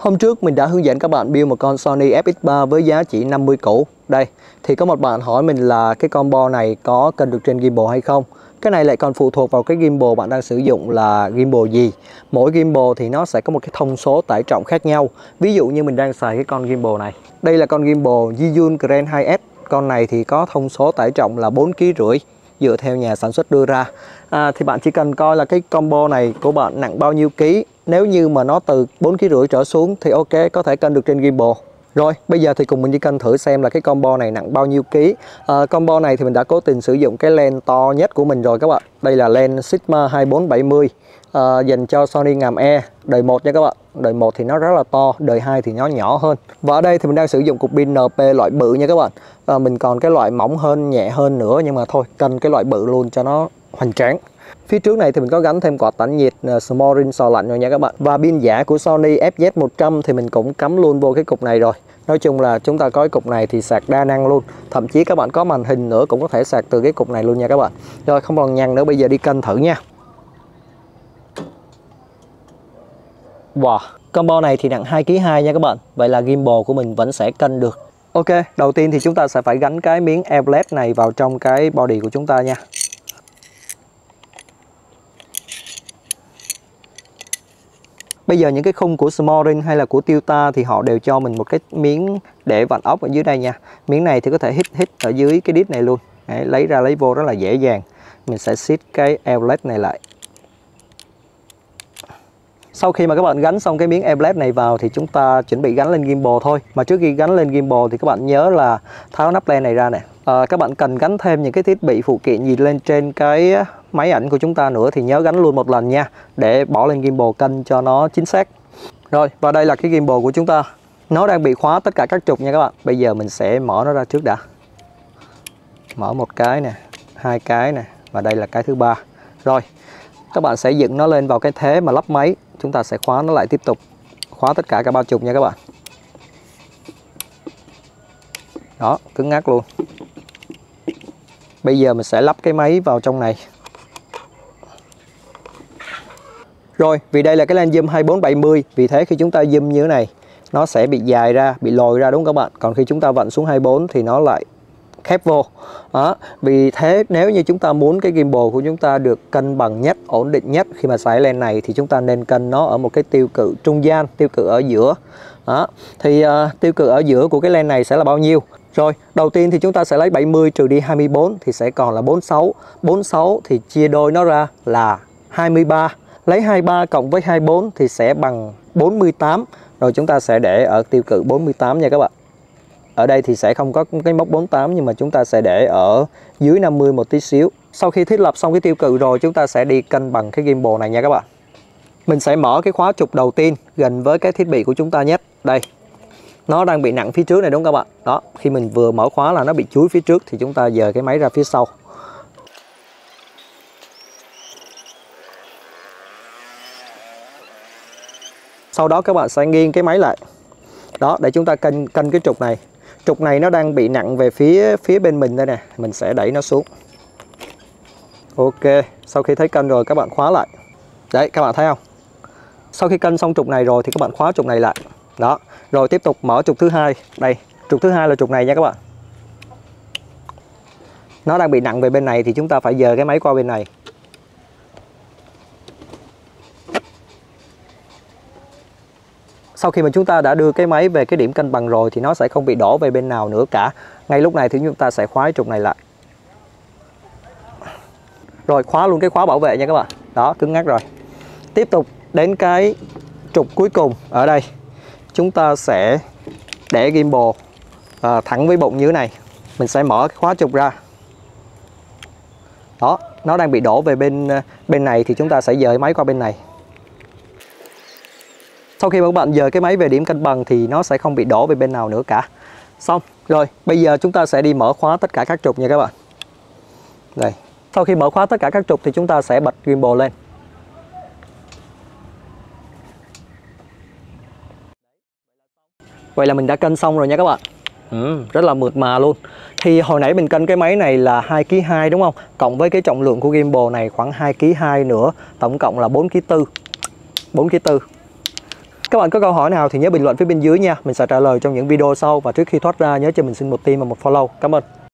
Hôm trước mình đã hướng dẫn các bạn build một con Sony FX3 với giá chỉ 50 củ. Đây, thì có một bạn hỏi mình là cái combo này có cân được trên gimbal hay không. Cái này lại còn phụ thuộc vào cái gimbal bạn đang sử dụng là gimbal gì. Mỗi gimbal thì nó sẽ có một cái thông số tải trọng khác nhau. Ví dụ như mình đang xài cái con gimbal này. Đây là con gimbal Zhiyun Grand 2S. Con này thì có thông số tải trọng là 4,5 kg dựa theo nhà sản xuất đưa ra. Thì bạn chỉ cần coi là cái combo này của bạn nặng bao nhiêu ký. Nếu như mà nó từ 4,5 kg trở xuống thì ok, có thể cân được trên gimbal. Rồi, bây giờ thì cùng mình đi cân thử xem là cái combo này nặng bao nhiêu ký. Combo này thì mình đã cố tình sử dụng cái lens to nhất của mình rồi các bạn. Đây là lens Sigma 2470 dành cho Sony ngàm E đời 1 nha các bạn. Đời 1 thì nó rất là to, đời 2 thì nó nhỏ hơn. Và ở đây thì mình đang sử dụng cục pin NP loại bự nha các bạn. Mình còn cái loại mỏng hơn, nhẹ hơn nữa, nhưng mà thôi, cân cái loại bự luôn cho nó hoành tráng. Phía trước này thì mình có gắn thêm quạt tản nhiệt Small Ring sò lạnh rồi nha các bạn. Và pin giả của Sony FZ100 thì mình cũng cắm luôn vô cái cục này rồi. Nói chung là chúng ta có cái cục này thì sạc đa năng luôn. Thậm chí các bạn có màn hình nữa cũng có thể sạc từ cái cục này luôn nha các bạn. Rồi, không còn nhằn nữa, bây giờ đi cân thử nha. Wow, combo này thì nặng 2,2 kg nha các bạn. Vậy là gimbal của mình vẫn sẽ cân được. Ok, đầu tiên thì chúng ta sẽ phải gắn cái miếng airblade này vào trong cái body của chúng ta nha. Bây giờ những cái khung của Small Ring hay là của Tilta thì họ đều cho mình một cái miếng để vặn ốc ở dưới đây nha. Miếng này thì có thể hít ở dưới cái đít này luôn. Đấy, lấy ra lấy vô rất là dễ dàng. Mình sẽ siết cái airblade này lại. Sau khi mà các bạn gắn xong cái miếng airblade này vào thì chúng ta chuẩn bị gắn lên gimbal thôi. Mà trước khi gắn lên gimbal thì các bạn nhớ là tháo nắp len này ra nè. Các bạn cần gắn thêm những cái thiết bị phụ kiện gì lên trên cái máy ảnh của chúng ta nữa thì nhớ gắn luôn một lần nha, để bỏ lên gimbal cân cho nó chính xác. Rồi, và đây là cái gimbal của chúng ta. Nó đang bị khóa tất cả các trục nha các bạn. Bây giờ mình sẽ mở nó ra trước đã. Mở một cái nè, hai cái nè, và đây là cái thứ ba. Rồi, các bạn sẽ dựng nó lên vào cái thế mà lắp máy. Chúng ta sẽ khóa nó lại tiếp tục. Khóa tất cả ba trục nha các bạn. Đó, cứng ngắc luôn. Bây giờ mình sẽ lắp cái máy vào trong này. Rồi, vì đây là cái lens zoom 2470, vì thế khi chúng ta zoom như thế này, nó sẽ bị dài ra, bị lồi ra đúng không các bạn? Còn khi chúng ta vặn xuống 24 thì nó lại khép vô. Đó, vì thế nếu như chúng ta muốn cái gimbal của chúng ta được cân bằng nhất, ổn định nhất khi mà xài lens này thì chúng ta nên cân nó ở một cái tiêu cự trung gian, tiêu cự ở giữa. Đó, thì tiêu cự ở giữa của cái lens này sẽ là bao nhiêu? Rồi, đầu tiên thì chúng ta sẽ lấy 70 trừ đi 24 thì sẽ còn là 46. 46 thì chia đôi nó ra là 23. Lấy 23 cộng với 24 thì sẽ bằng 48. Rồi chúng ta sẽ để ở tiêu cự 48 nha các bạn. Ở đây thì sẽ không có cái mốc 48 nhưng mà chúng ta sẽ để ở dưới 50 một tí xíu. Sau khi thiết lập xong cái tiêu cự rồi chúng ta sẽ đi cân bằng cái gimbal này nha các bạn. Mình sẽ mở cái khóa trục đầu tiên gần với cái thiết bị của chúng ta nhất. Đây. Nó đang bị nặng phía trước này đúng không các bạn? Đó, khi mình vừa mở khóa là nó bị chúi phía trước thì chúng ta dời cái máy ra phía sau. Sau đó các bạn sẽ nghiêng cái máy lại. Đó, để chúng ta cân cái trục này. Trục này nó đang bị nặng về phía bên mình đây nè, mình sẽ đẩy nó xuống. Ok, sau khi thấy cân rồi các bạn khóa lại. Đấy, các bạn thấy không? Sau khi cân xong trục này rồi thì các bạn khóa trục này lại. Đó, rồi tiếp tục mở trục thứ hai. Đây, trục thứ hai là trục này nha các bạn. Nó đang bị nặng về bên này thì chúng ta phải dời cái máy qua bên này. Sau khi mà chúng ta đã đưa cái máy về cái điểm cân bằng rồi thì nó sẽ không bị đổ về bên nào nữa cả. Ngay lúc này thì chúng ta sẽ khóa trục này lại. Rồi, khóa luôn cái khóa bảo vệ nha các bạn. Đó, cứng ngắc rồi. Tiếp tục đến cái trục cuối cùng ở đây. Chúng ta sẽ để gimbal thẳng với bụng như thế này. Mình sẽ mở cái khóa trục ra. Đó, nó đang bị đổ về bên này thì chúng ta sẽ dời máy qua bên này. Sau khi các bạn dời cái máy về điểm cân bằng thì nó sẽ không bị đổ về bên nào nữa cả. Xong, rồi bây giờ chúng ta sẽ đi mở khóa tất cả các trục nha các bạn. Đây, sau khi mở khóa tất cả các trục thì chúng ta sẽ bật gimbal lên. Vậy là mình đã cân xong rồi nha các bạn. Rất là mượt mà luôn. Thì hồi nãy mình cân cái máy này là 2,2 kg đúng không? Cộng với cái trọng lượng của gimbal này khoảng 2,2 kg nữa, tổng cộng là 4,4 kg. 4,4 kg. Các bạn có câu hỏi nào thì nhớ bình luận phía bên dưới nha, mình sẽ trả lời trong những video sau. Và trước khi thoát ra nhớ cho mình xin một tim và một follow. Cảm ơn.